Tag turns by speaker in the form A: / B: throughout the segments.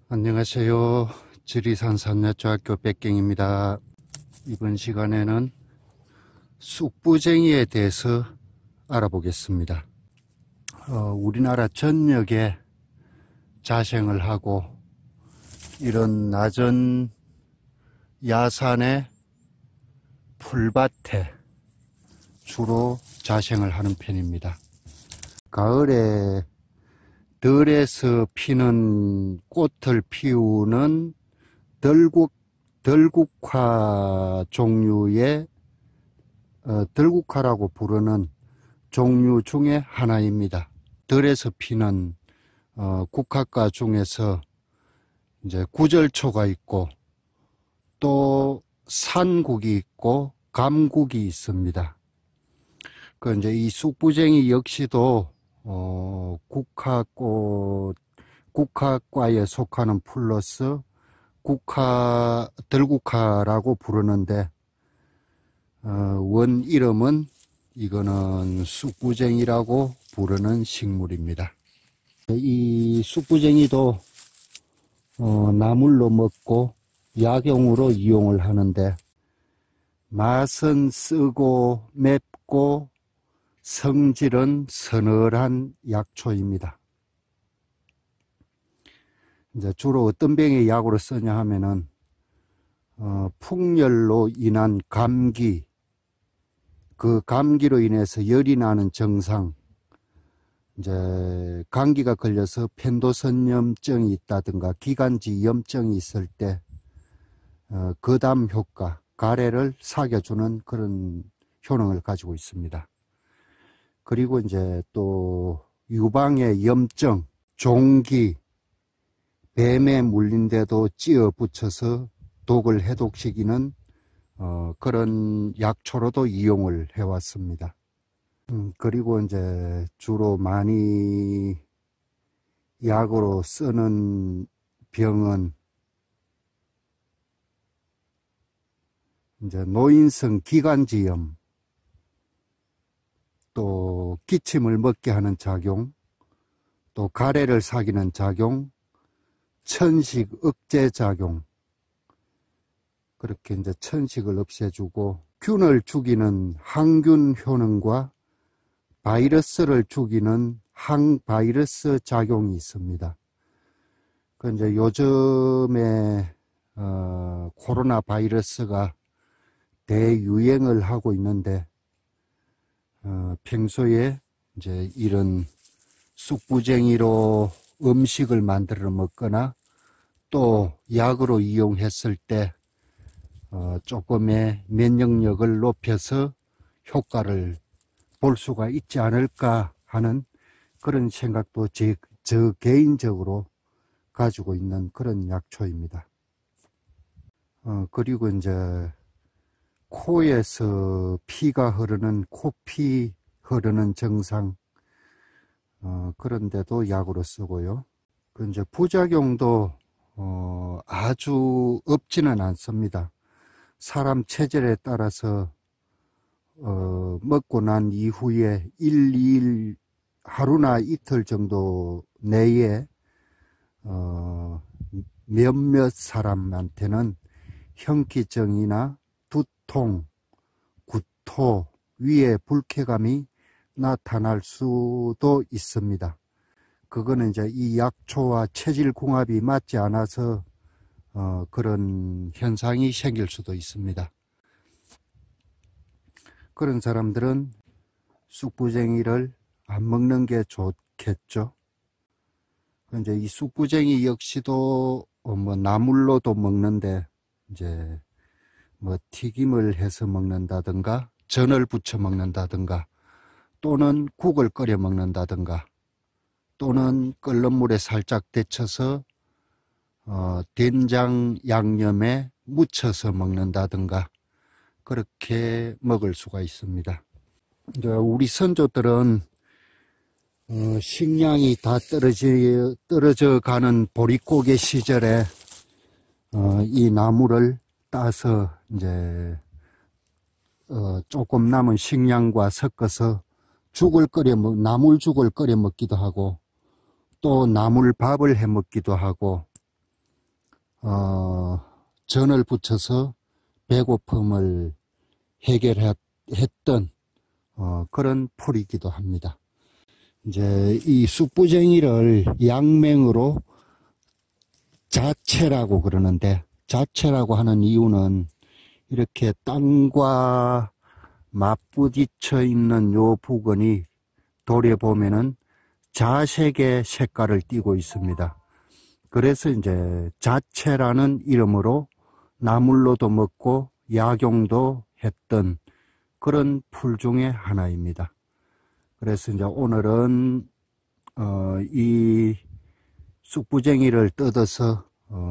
A: 안녕하세요. 지리산 산야초학교 백경입니다. 이번 시간에는 쑥부쟁이에 대해서 알아보겠습니다. 우리나라 전역에 자생을 하고 이런 낮은 야산의 풀밭에 주로 자생을 하는 편입니다. 가을에 들에서 피는 꽃을 피우는 덜국화 종류의 덜국화라고 부르는 종류 중에 하나입니다. 들에서 피는 국화과 중에서 이제 구절초가 있고 또 산국이 있고 감국이 있습니다. 그 이제 이 쑥부쟁이 역시도 국화과에 속하는 플러스 덜국화라고 부르는데, 원 이름은 이거는 쑥부쟁이라고 부르는 식물입니다. 이 쑥부쟁이도 나물로 먹고 약용으로 이용을 하는데, 맛은 쓰고 맵고 성질은 서늘한 약초입니다. 이제 주로 어떤 병에 약으로 쓰냐 하면은 풍열로 인한 감기, 그 감기로 인해서 열이 나는 증상, 이제 감기가 걸려서 편도선염증이 있다든가 기관지 염증이 있을 때 거담 효과, 가래를 사겨주는 그런 효능을 가지고 있습니다. 그리고 이제 또 유방의 염증, 종기, 뱀에 물린데도 찧어 붙여서 독을 해독시키는 그런 약초로도 이용을 해왔습니다. 그리고 이제 주로 많이 약으로 쓰는 병은 이제 노인성 기관지염, 또 기침을 먹게 하는 작용, 또 가래를 사기는 작용, 천식 억제 작용, 그렇게 이제 천식을 없애주고 균을 죽이는 항균 효능과 바이러스를 죽이는 항바이러스 작용이 있습니다. 그 이제 요즘에 코로나 바이러스가 대유행을 하고 있는데, 평소에 이제 이런 쑥부쟁이로 음식을 만들어 먹거나 또 약으로 이용했을 때 조금의 면역력을 높여서 효과를 볼 수가 있지 않을까 하는 그런 생각도 저 개인적으로 가지고 있는 그런 약초입니다. 그리고 이제 코에서 피가 흐르는 코피 흐르는 증상, 그런데도 약으로 쓰고요. 그 이제 부작용도 아주 없지는 않습니다. 사람 체질에 따라서 먹고 난 이후에 1, 2일, 하루나 이틀 정도 내에 몇몇 사람한테는 현기증이나 두통, 구토, 위에 불쾌감이 나타날 수도 있습니다. 그거는 이제 이 약초와 체질 궁합이 맞지 않아서 그런 현상이 생길 수도 있습니다. 그런 사람들은 쑥부쟁이를 안 먹는 게 좋겠죠. 이제 이 쑥부쟁이 역시도 뭐 나물로도 먹는데, 이제 뭐 튀김을 해서 먹는다든가 전을 부쳐 먹는다든가 또는 국을 끓여 먹는다든가 또는 끓는 물에 살짝 데쳐서 된장 양념에 묻혀서 먹는다든가 그렇게 먹을 수가 있습니다. 이제 우리 선조들은 식량이 다 떨어져 가는 보릿고개 시절에 이 나무를 따서 이제 조금 남은 식량과 섞어서 나물죽을 끓여 먹기도 하고 또 나물밥을 해 먹기도 하고 전을 붙여서 배고픔을 해결했던 그런 풀이기도 합니다. 이제 이 쑥부쟁이를 양명으로 자체라고 그러는데, 자체라고 하는 이유는 이렇게 땅과 맞부딪혀 있는 요 부근이 돌에 보면은 자색의 색깔을 띠고 있습니다. 그래서 이제 자체라는 이름으로 나물로도 먹고 약용도 했던 그런 풀 중에 하나입니다. 그래서 이제 오늘은 이 쑥부쟁이를 뜯어서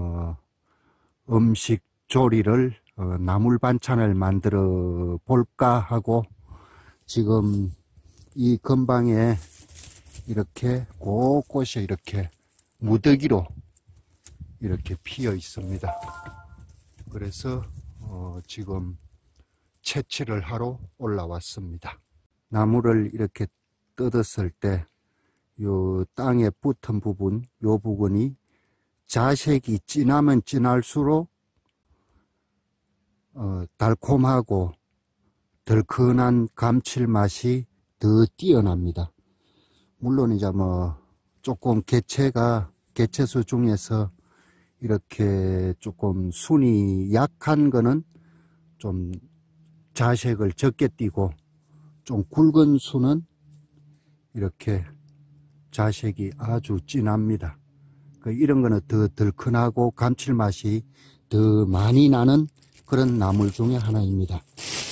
A: 음식 조리를 나물 반찬을 만들어 볼까 하고, 지금 이 근방에 이렇게 곳곳이 이렇게 무더기로 이렇게 피어 있습니다. 그래서 지금 채취를 하러 올라왔습니다. 나무를 이렇게 뜯었을 때 요 땅에 붙은 부분, 요 부분이 자색이 진하면 진할수록 달콤하고 덜큰한 감칠맛이 더 뛰어납니다. 물론 이제 뭐 조금 개체수 중에서 이렇게 조금 순이 약한 거는 좀 자색을 적게 띠고, 좀 굵은 순은 이렇게 자색이 아주 진합니다. 이런 거는 더 덜큰하고 감칠맛이 더 많이 나는 그런 나물 중에 하나입니다.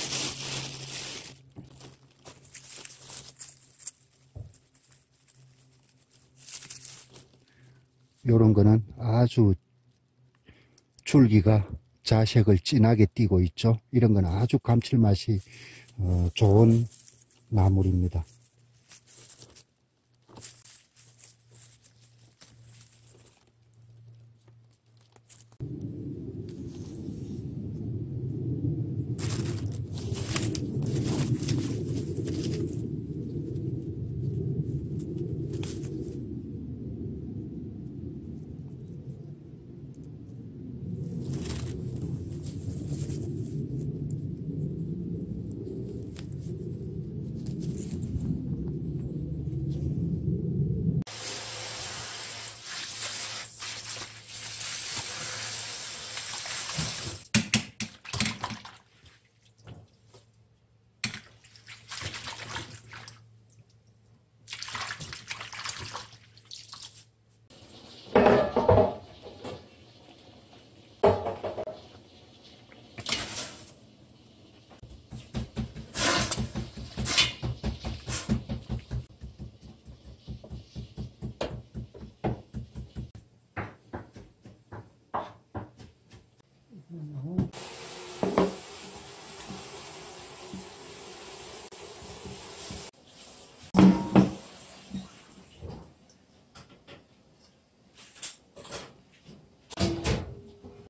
A: 요런 거는 아주 줄기가 자색을 진하게 띠고 있죠. 이런 거는 아주 감칠맛이 좋은 나물입니다.